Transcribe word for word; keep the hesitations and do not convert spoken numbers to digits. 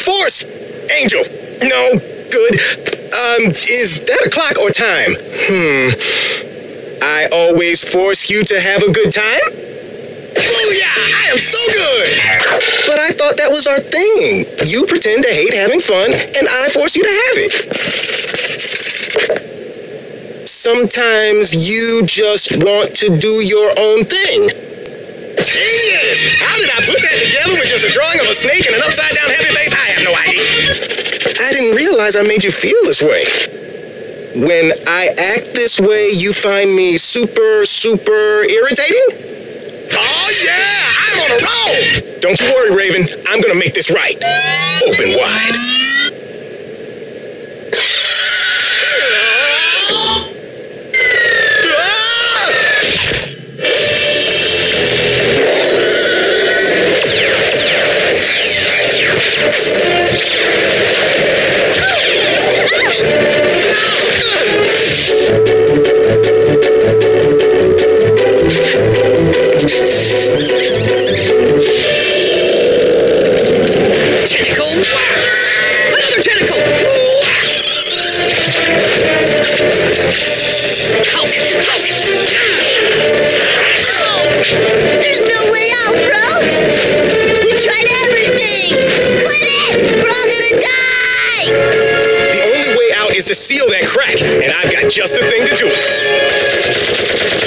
force! Angel. No, good. Um, is that a clock or time? Hmm. I always force you to have a good time? Booyah! I am so good! But I thought that was our thing. You pretend to hate having fun, and I force you to have it. Sometimes you just want to do your own thing. Genius! How did I put that together with just a drawing of a snake and an upside-down happy face? I have no idea. I didn't realize I made you feel this way. When I act this way, you find me super, super irritating? Oh, yeah! I'm on a roll! Don't you worry, Raven. I'm gonna make this right. Open wide. Tentacle! Another tentacle! Hulk! Hulk! Oh, there's no way out, bro! We tried everything! Quit it! We're all gonna die! The only way out is to seal that crack, and I've got just the thing to do it.